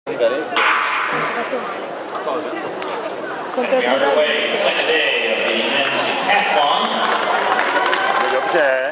We are underway the second day of the men's decathlon.